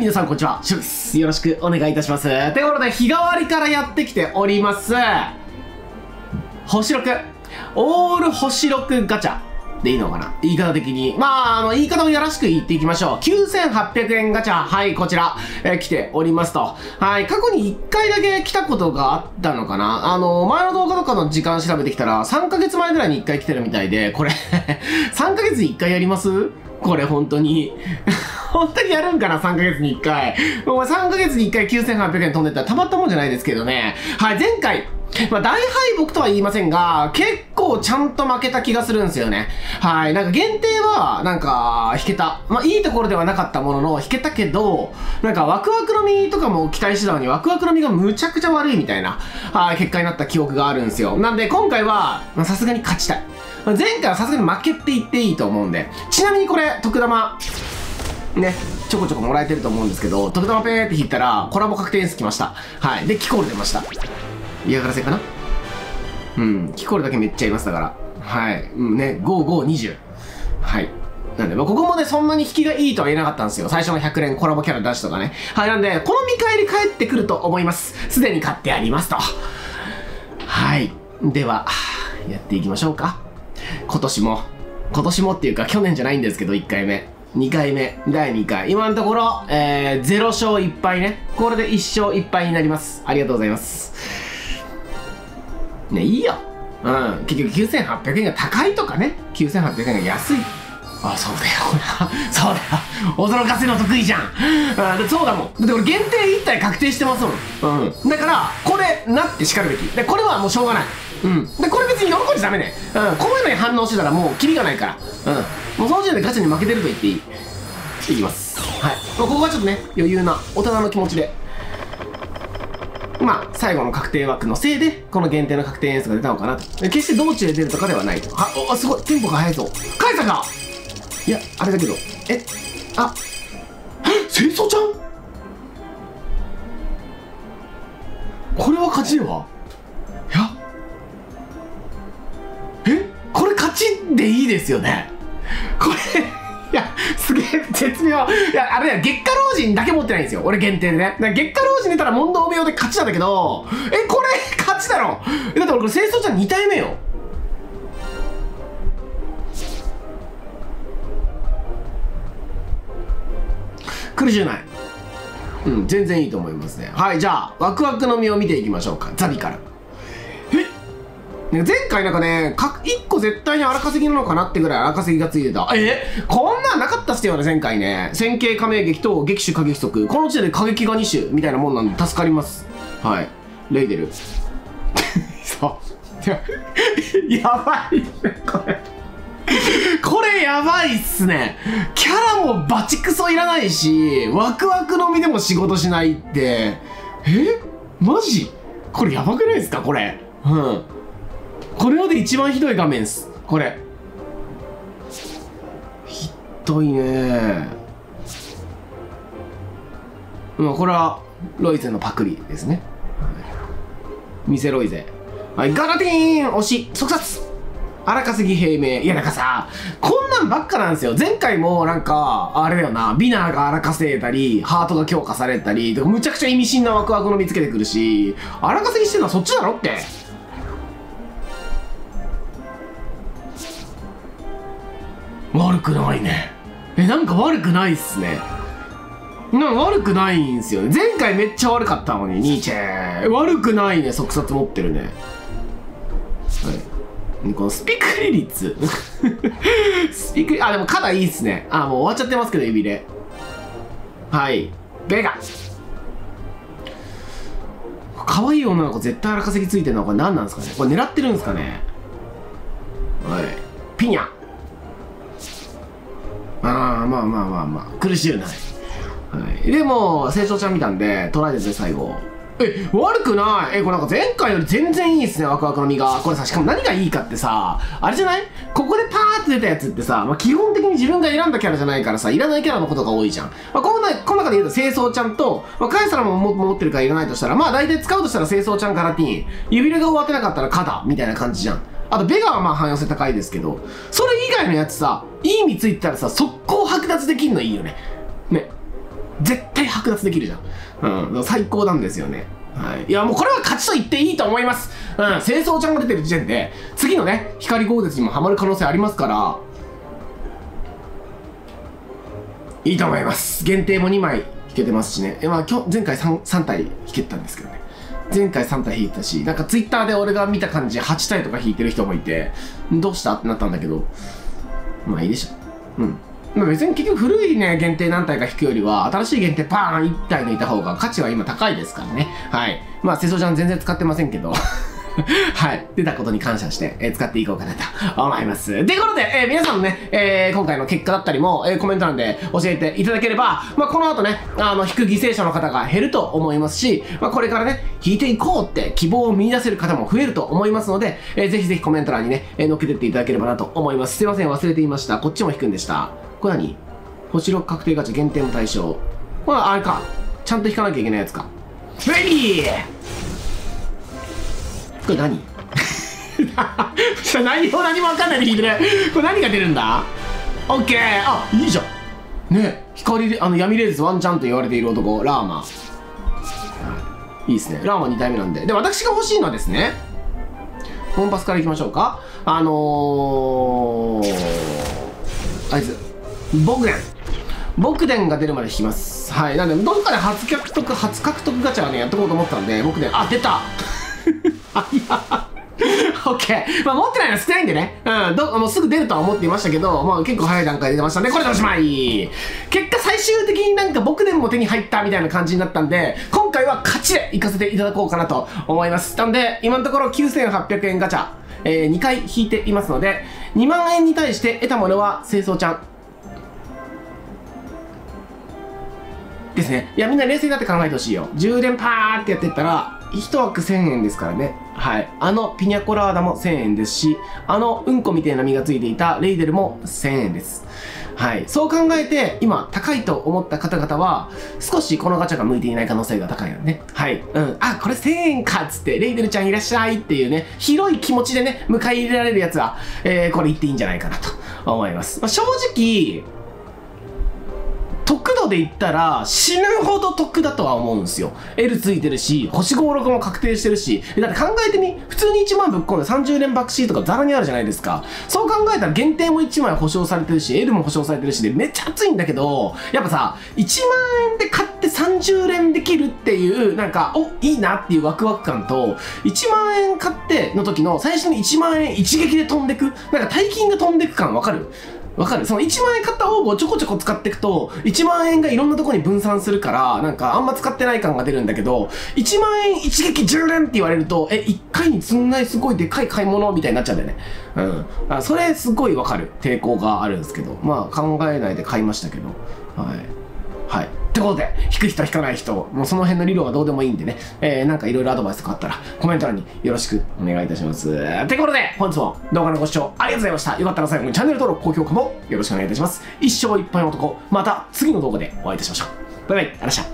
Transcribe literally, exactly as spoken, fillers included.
皆さんこんにちは、シュウです。よろしくお願いいたします。ということで、日替わりからやってきております、星ろく、オール星ろくガチャでいいのかな、言い方的に。まあ、あの、言い方もよろしく言っていきましょう。きゅうせんはっぴゃくえんガチャ、はい、こちら、えー、来ておりますと。はい、過去にいっかいだけ来たことがあったのかな。あの、前の動画とかの時間調べてきたら、さんかげつまえぐらいにいっかい来てるみたいで、これ、さんかげつにいっかいやります？これ、本当に。本当にやるんかな ?さんかげつにいっかい。もうさんかげつにいっかいきゅうせんはっぴゃくえん飛んでったらたまったもんじゃないですけどね。はい、前回、まあ、大敗北とは言いませんが、結構ちゃんと負けた気がするんですよね。はい。なんか限定は、なんか、引けた。まあ、いいところではなかったものの、引けたけど、なんかワクワクの実とかも期待してたのに、ワクワクの実がむちゃくちゃ悪いみたいな、はい、結果になった記憶があるんですよ。なんで、今回は、さすがに勝ちたい。前回はさすがに負けって言っていいと思うんで。ちなみにこれ、特玉、ね、ちょこちょこもらえてると思うんですけど、特玉ペーって引いたら、コラボ確定演出来ました。はい。で、キコール出ました。嫌がらせかな。うん。キコールだけめっちゃいますだから。はい。うんね、ご、ご、にじゅう。はい。なんで、まあ、ここもね、そんなに引きがいいとは言えなかったんですよ。最初のひゃくれんコラボキャラ出しとかね。はい。なんで、この見返り返ってくると思います。すでに買ってありますと。はい。では、やっていきましょうか。今年も。今年もっていうか、去年じゃないんですけど、いっかいめ。にかいめ、だいにかい。今のところ、えー、ゼロ勝いっぱいね。これでいっ勝いっぱいになります。ありがとうございます。ね、いいよ。うん。結局きゅうせんはっぴゃくえんが高いとかね。きゅうせんはっぴゃくえんが安い。あ、そうだよ。そうだよ。驚かせの得意じゃん。あ、そうだもん。だって俺限定いったい確定してますもん。うん。だから、これ、なって叱るべき。で、これはもうしょうがない。うん。で、これ別に喜んじゃダメね。うん。こういうのに反応してたらもうキリがないから。うん。もうその時点でガチャに負けてると言っていい。いきます。はい。まあ、ここはちょっとね、余裕な大人の気持ちで。まあ、最後の確定枠のせいで、この限定の確定演出が出たのかなと。決して道中で出るとかではないと。あ、お、すごい。テンポが速いぞ。カイさんがいや、あれだけど。え、あ、え、清掃ちゃんこれは勝ちではいや、え、これ勝ちでいいですよね。これ、いや、すげえ、絶妙。いや、あれだよ、月下老人だけ持ってないんですよ。俺限定でね。だから月下老人出たら問答無用で勝ちなんだけど、え、これ、勝ちだろ。え、だって俺これ清掃ちゃんに体目よ。苦しゅうない。うん、全然いいと思いますね。はい、じゃあ、ワクワクの実を見ていきましょうか。ザビから。え、前回なんかね、いっこ絶対に荒稼ぎなのかなってぐらい荒稼ぎがついてた。え、こんなんなかったっすよね、前回ね。線形加盟劇と撃手過激速。この時点で過激がに種みたいなもんなんで助かります。はい。レイデル。そう。やばい、これ。これやばいっすね。キャラもバチクソいらないし、ワクワクの実でも仕事しないって。え、マジこれやばくないですかこれ。うん。これまで一番ひどい画面っす。これ。ひどいねー。まあ、これは、ロイゼのパクリですね。見せロイゼ。はい、ガラティーン惜しい速殺荒稼ぎ平明。いや、なんかさ、こんなんばっかなんですよ。前回もなんか、あれだよな、ビナーが荒稼いだり、ハートが強化されたり、むちゃくちゃ意味深なワクワクの見つけてくるし、荒稼ぎしてるのはそっちだろって。悪くないね。え、なんか悪くないっすね。なんか悪くないんすよね。前回めっちゃ悪かったのに、ニーチェー。悪くないね、速殺持ってるね。はい。このスピクリ率スピクリ、あ、でも肩いいっすね。あ、もう終わっちゃってますけど、指で。はい。ベガ。可愛い女の子絶対荒稼ぎついてるのはこれ何なんですかね。これ狙ってるんですかね。はい。ピニャ。ああ、まあまあまあまあ。苦しゅうない。はい。でも、成長ちゃん見たんで、トライですね、最後。え、悪くない。え、これなんか前回より全然いいっすね、ワクワクの実が。これさ、しかも何がいいかってさ、あれじゃない？ここでパーって出たやつってさ、まあ、基本的に自分が選んだキャラじゃないからさ、いらないキャラのことが多いじゃん。まあ、この中、この中で言うと、清掃ちゃんと、まあ、カエサラもも持ってるからいらないとしたら、まあ、大体使うとしたら清掃ちゃん、ガラティーン。指輪が終わってなかったらカダ、みたいな感じじゃん。あと、ベガはまあ汎用性高いですけど、それ以外のやつさ、いい意味ついてたらさ、速攻剥奪できんのいいよね。ね。 絶対剥奪できるじゃん。うん、最高なんですよね。はい。いや、もうこれは勝ちと言っていいと思います。うん、清掃ちゃんが出てる時点で、次のね、光豪絶にもハマる可能性ありますから、いいと思います。限定もにまい引けてますしね。まあ、今日、前回 3, さん体引けてたんですけどね。前回さん体引いてたし、なんかツイッターで俺が見た感じ、はち体とか引いてる人もいて、どうしたってなったんだけど、まあいいでしょ。うん。まあ別に結局古いね、限定何体か引くよりは、新しい限定パーンいち体抜いた方が価値は今高いですからね。はい。まあ、清掃ちゃん全然使ってませんけど。はい。出たことに感謝して、えー、使っていこうかなと思います。ということで、えー、皆さんのね、えー、今回の結果だったりも、えー、コメント欄で教えていただければ、まあ、この後ね、あの、引く犠牲者の方が減ると思いますし、まあ、これからね、引いていこうって希望を見出せる方も増えると思いますので、えー、ぜひぜひコメント欄にね、えー、載っけてっていただければなと思います。すいません、忘れていました。こっちも引くんでした。これ何？星ろく確定ガチャ限定の対象。これあれか。ちゃんと引かなきゃいけないやつか。ベイビーこれ何内容何も分かんないで引いてる。これ何が出るんだ？オッケー。あ、いいじゃん。ね、光で、あの、闇レーズワンチャンと言われている男、ラーマ。いいですね。ラーマに体目なんで。で、私が欲しいのはですね、コンパスからいきましょうか。あのー、あいつ、ボクデン。ボクデンが出るまで引きます。はい。なんで、どっかで初獲得、初獲得ガチャはね、やっていこうと思ったんで、ボクデン、あ、出たあ、いや。オッケー。まあ、持ってないのは少ないんでね。うん。ど、もうすぐ出るとは思っていましたけど、まあ、結構早い段階で出ましたんで、これでおしまい。結果、最終的になんか僕でも手に入ったみたいな感じになったんで、今回は勝ちで行かせていただこうかなと思います。なんで、今のところきゅうせんはっぴゃくえんガチャ、えー、にかい引いていますので、にまんえんに対して得たものは、清掃ちゃん。ですね。いや、みんな冷静になって考えてほしいよ。充電パーってやってったら、いち枠せんえんですからね。はい。あのピニャコラーダもせんえんですし、あのうんこみたいな実がついていたレイデルもせんえんです。はい。そう考えて、今、高いと思った方々は、少しこのガチャが向いていない可能性が高いよね。はい。うん。あ、これせんえんかっつって、レイデルちゃんいらっしゃいっていうね、広い気持ちでね、迎え入れられるやつは、えー、これ言っていいんじゃないかなと思います。まあ、正直、得度で言ったら死ぬほど得だとは思うんですよ。L ついてるし、星ご、ろくも確定してるし、だって考えてみ、普通にいちまんぶっ込んでさんじゅう連爆シートがザラにあるじゃないですか。そう考えたら限定もいちまい保証されてるし、L も保証されてるしでめっちゃ熱いんだけど、やっぱさ、いちまんえんで買ってさんじゅう連できるっていう、なんか、お、いいなっていうワクワク感と、いちまんえん買っての時の最初にいちまんえん一撃で飛んでく、なんか大金が飛んでく感わかる？わかる？そのいちまんえん買った応募をちょこちょこ使っていくと、いちまんえんがいろんなところに分散するから、なんかあんま使ってない感が出るんだけど、いちまんえん一撃じゅう連って言われると、え、いっかいにすんなりすごいでかい買い物みたいになっちゃうんだよね。うん。あ、それすごいわかる。抵抗があるんですけど。まあ考えないで買いましたけど。はい。はい。ってことで、引く人引かない人、もうその辺の理論はどうでもいいんでね、えー、なんかいろいろアドバイスとかあったら、コメント欄によろしくお願いいたします。ってことで、本日も動画のご視聴ありがとうございました。よかったら最後にチャンネル登録、高評価もよろしくお願いいたします。一生いっぱいの男、また次の動画でお会いいたしましょう。バイバイ、あらっしゃ。